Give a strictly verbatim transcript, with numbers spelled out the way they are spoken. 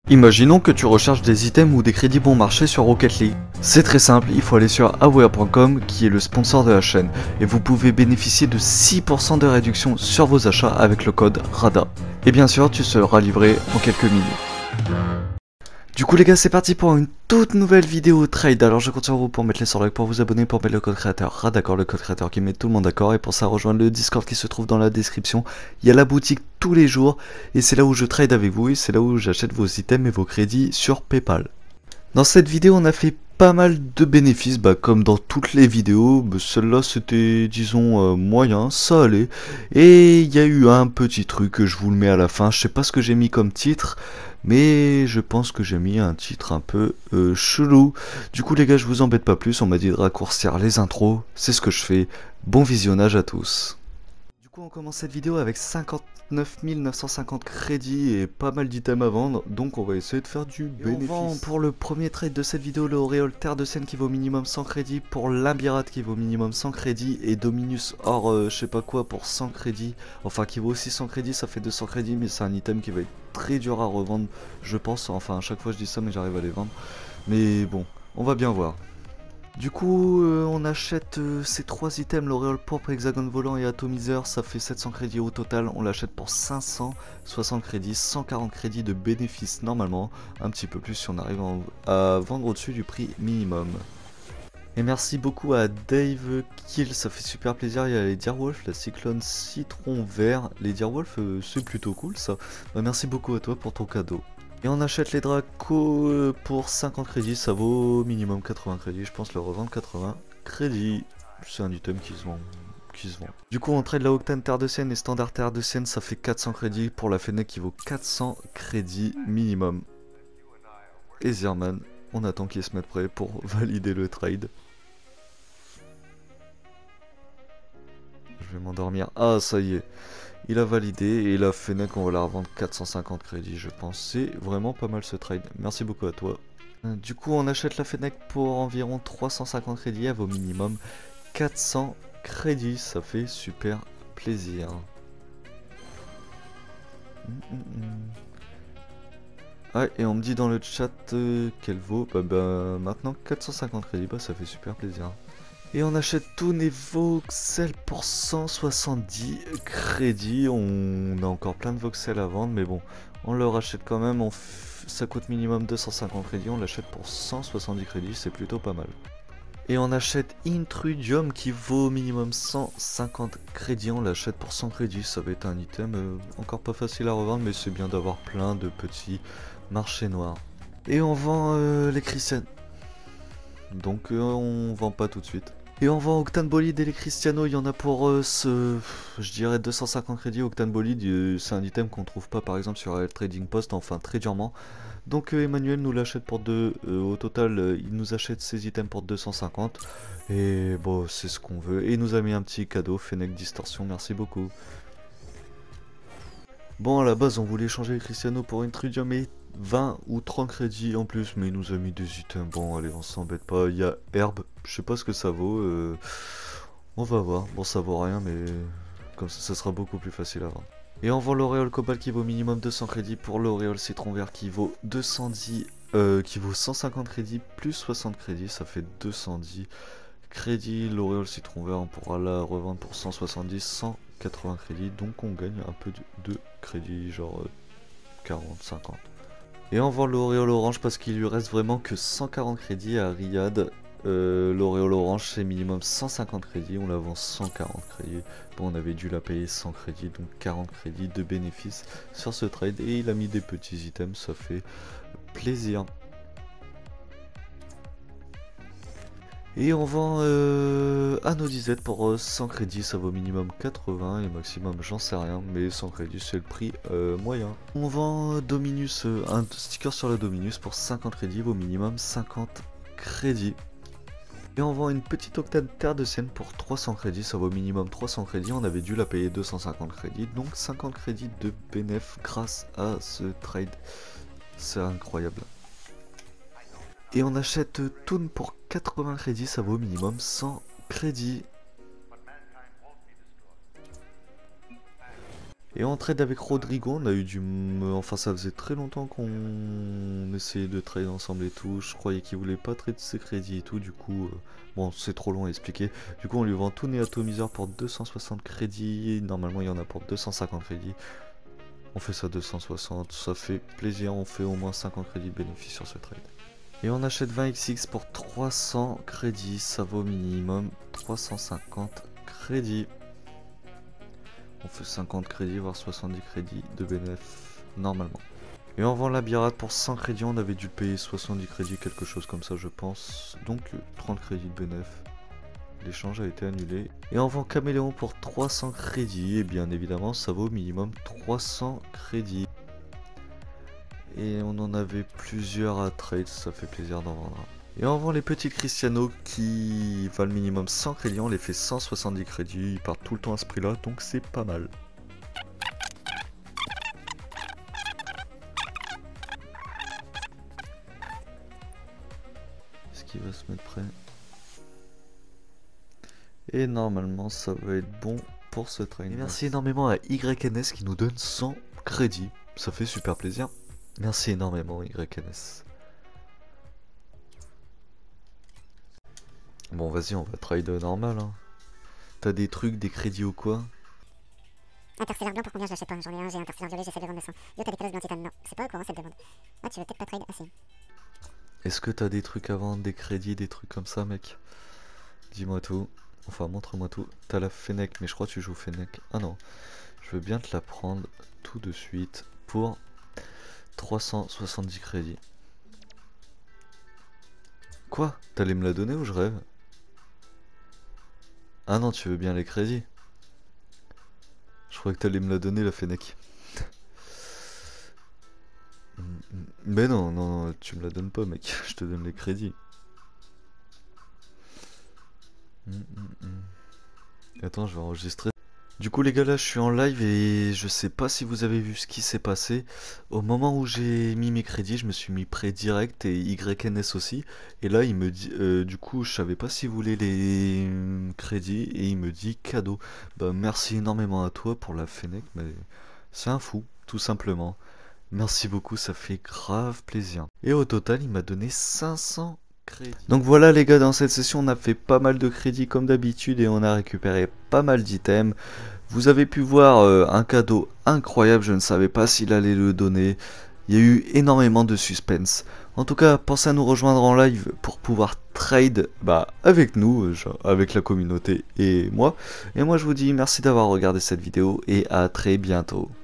Imaginons que tu recherches des items ou des crédits bon marché sur Rocket League. C'est très simple, il faut aller sur aware point com qui est le sponsor de la chaîne et vous pouvez bénéficier de six pour cent de réduction sur vos achats avec le code RADA. Et bien sûr, tu seras livré en quelques minutes. Du coup les gars, c'est parti pour une toute nouvelle vidéo trade. Alors je compte sur vous pour mettre les sur like, pour vous abonner, pour mettre le code créateur RADACOR, le code créateur qui met tout le monde d'accord. Et pour ça, rejoindre le Discord qui se trouve dans la description. Il y a la boutique tous les jours et c'est là où je trade avec vous et c'est là où j'achète vos items et vos crédits sur PayPal. Dans cette vidéo, on a fait pas mal de bénéfices, bah, comme dans toutes les vidéos. Bah, celle-là c'était, disons, euh, moyen, ça allait. Et il y a eu un petit truc, je vous le mets à la fin. Je sais pas ce que j'ai mis comme titre, mais je pense que j'ai mis un titre un peu euh, chelou. Du coup les gars, je vous embête pas plus, on m'a dit de raccourcir les intros, c'est ce que je fais. Bon visionnage à tous. Du coup on commence cette vidéo avec cinquante-neuf mille neuf cent cinquante crédits et pas mal d'items à vendre, donc on va essayer de faire du bénéfice. On vend pour le premier trade de cette vidéo le Auréole Terre de Seine qui vaut minimum cent crédits, pour l'Imbirat qui vaut minimum cent crédits, et Dominus Or euh, je sais pas quoi pour cent crédits, enfin qui vaut aussi cent crédits, ça fait deux cents crédits, mais c'est un item qui va être très dur à revendre je pense, enfin à chaque fois je dis ça mais j'arrive à les vendre, mais bon, on va bien voir. Du coup, euh, on achète euh, ces trois items, l'auréole pourpre, hexagone volant et atomiseur, ça fait sept cents crédits au total, on l'achète pour cinq cent soixante crédits, cent quarante crédits de bénéfice normalement, un petit peu plus si on arrive à vendre au-dessus du prix minimum. Et merci beaucoup à Dave Kill, ça fait super plaisir. Il y a les Direwolf, la cyclone citron vert, les Direwolf euh, c'est plutôt cool ça, bah, merci beaucoup à toi pour ton cadeau. Et on achète les Dracos pour cinquante crédits, ça vaut minimum quatre-vingts crédits, je pense le revendre quatre-vingts crédits. C'est un item qui se vend. Qui se vend. Du coup on trade la Octane Terre de Seine et Standard Terre de Seine, ça fait quatre cents crédits, pour la Fennec qui vaut quatre cents crédits minimum. Et Zerman, on attend qu'il se mette prêt pour valider le trade. Je vais m'endormir. Ah ça y est. Il a validé et la Fennec on va la revendre quatre cent cinquante crédits je pense. C'est vraiment pas mal ce trade. Merci beaucoup à toi. Du coup on achète la Fennec pour environ trois cent cinquante crédits. Elle vaut minimum quatre cents crédits. Ça fait super plaisir. Ouais, et on me dit dans le chat euh, qu'elle vaut bah, bah, maintenant quatre cent cinquante crédits. Bah ça fait super plaisir. Et on achète tous les voxels pour cent soixante-dix crédits. On a encore plein de voxels à vendre, mais bon, on le rachète quand même. On f... Ça coûte minimum deux cent cinquante crédits, on l'achète pour cent soixante-dix crédits, c'est plutôt pas mal. Et on achète Intrudium qui vaut minimum cent cinquante crédits, on l'achète pour cent crédits. Ça va être un item euh, encore pas facile à revendre, mais c'est bien d'avoir plein de petits marchés noirs. Et on vend euh, les Christian. Donc euh, on vend pas tout de suite. Et on vend Octane Bolide et les Cristiano, il y en a pour euh, ce, je dirais deux cent cinquante crédits. Octane Bolide, euh, c'est un item qu'on trouve pas par exemple sur L Trading Post, enfin très durement. Donc euh, Emmanuel nous l'achète pour deux, euh, au total euh, il nous achète ces items pour deux cent cinquante. Et bon c'est ce qu'on veut. Et il nous a mis un petit cadeau, Fennec Distorsion, merci beaucoup. Bon à la base on voulait changer les Cristiano pour une Trudium mais vingt ou trente crédits en plus, mais il nous a mis des items. Bon allez, on s'embête pas. Il y a herbe, je sais pas ce que ça vaut, euh... on va voir. Bon ça vaut rien, mais comme ça ça sera beaucoup plus facile à vendre. Et on vend l'auréole cobalt qui vaut minimum deux cents crédits, pour l'auréole citron vert qui vaut deux cent dix, euh, qui vaut cent cinquante crédits plus soixante crédits, ça fait deux cent dix crédits. L'auréole citron vert on pourra la revendre pour cent soixante-dix, cent quatre-vingts crédits, donc on gagne un peu de, de crédits, genre euh, quarante, cinquante. Et on vend l'auréole orange parce qu'il lui reste vraiment que cent quarante crédits à Riyad. Euh, l'auréole orange c'est minimum cent cinquante crédits, on la vend cent quarante crédits. Bon on avait dû la payer cent crédits, donc quarante crédits de bénéfice sur ce trade. Et il a mis des petits items, ça fait plaisir. Et on vend euh, Anneau disette pour euh, cent crédits, ça vaut minimum quatre-vingts et maximum j'en sais rien, mais cent crédits c'est le prix euh, moyen. On vend Dominus, euh, un sticker sur le Dominus pour cinquante crédits, vaut minimum cinquante crédits. Et on vend une petite Octane Terre de Seine pour trois cents crédits, ça vaut minimum trois cents crédits, on avait dû la payer deux cent cinquante crédits, donc cinquante crédits de bénéf grâce à ce trade, c'est incroyable. Et on achète Toon pour quatre-vingts crédits, ça vaut minimum cent crédits. Et en trade avec Rodrigo, on a eu du... Enfin, ça faisait très longtemps qu'on essayait de trade ensemble et tout. Je croyais qu'il voulait pas trader ses crédits et tout, du coup... Euh... Bon, c'est trop long à expliquer. Du coup, on lui vend tout Néatomiseur pour deux cent soixante crédits. Normalement, il y en a pour deux cent cinquante crédits. On fait ça deux cent soixante, ça fait plaisir. On fait au moins cinquante crédits de bénéfice sur ce trade. Et on achète vingt X X pour trois cents crédits. Ça vaut au minimum trois cent cinquante crédits. On fait cinquante crédits, voire soixante-dix crédits de bénéf normalement. Et on vend la birate pour cent crédits, on avait dû le payer soixante-dix crédits, quelque chose comme ça je pense. Donc trente crédits de bénéf. L'échange a été annulé. Et on vend Caméléon pour trois cents crédits. Et bien évidemment ça vaut au minimum trois cents crédits. Et on en avait plusieurs à trade, ça fait plaisir d'en vendre. Et on vend les petits Cristiano qui valent minimum cent crédits, on les fait cent soixante-dix crédits, ils partent tout le temps à ce prix là, donc c'est pas mal. Est-ce qu'il va se mettre prêt? Et normalement ça va être bon pour ce train. Et merci énormément à Y N S qui nous donne cent crédits, ça fait super plaisir. Merci énormément Y N S. Bon vas-y, on va trade normal hein. T'as des trucs, des crédits ou quoi? Interstellaire blanc pour combien je l'achète pas? J'en ai un, j'ai interstellaire violet, j'essaie de vendre deux cents. Yo, t'as des calottes blanc titane? Non, c'est pas au courant cette demande. Ah, tu veux peut-être pas trade? Ah si. Est-ce que t'as des trucs à vendre, des crédits, des trucs comme ça mec? Dis-moi tout. Enfin montre-moi tout. T'as la Fennec, mais je crois que tu joues Fennec. Ah non. Je veux bien te la prendre tout de suite pour trois cent soixante-dix crédits. Quoi? T'allais me la donner ou je rêve? Ah non, tu veux bien les crédits? Je croyais que t'allais me la donner la Fennec. Mais non, non, non, tu me la donnes pas mec, je te donne les crédits. Attends, je vais enregistrer. Du coup les gars là je suis en live et je sais pas si vous avez vu ce qui s'est passé. Au moment où j'ai mis mes crédits, je me suis mis prêt direct et Y N S aussi. Et là il me dit, euh, du coup je savais pas s'il voulait les euh, crédits et il me dit cadeau. Bah merci énormément à toi pour la Fennec, mais c'est un fou, tout simplement. Merci beaucoup, ça fait grave plaisir. Et au total il m'a donné cinq cents crédits. Donc voilà les gars, dans cette session on a fait pas mal de crédits comme d'habitude et on a récupéré pas mal d'items. Vous avez pu voir euh, un cadeau incroyable, je ne savais pas s'il allait le donner. Il y a eu énormément de suspense. En tout cas, pensez à nous rejoindre en live pour pouvoir trade bah, avec nous, euh, genre, avec la communauté et moi. Et moi je vous dis merci d'avoir regardé cette vidéo et à très bientôt.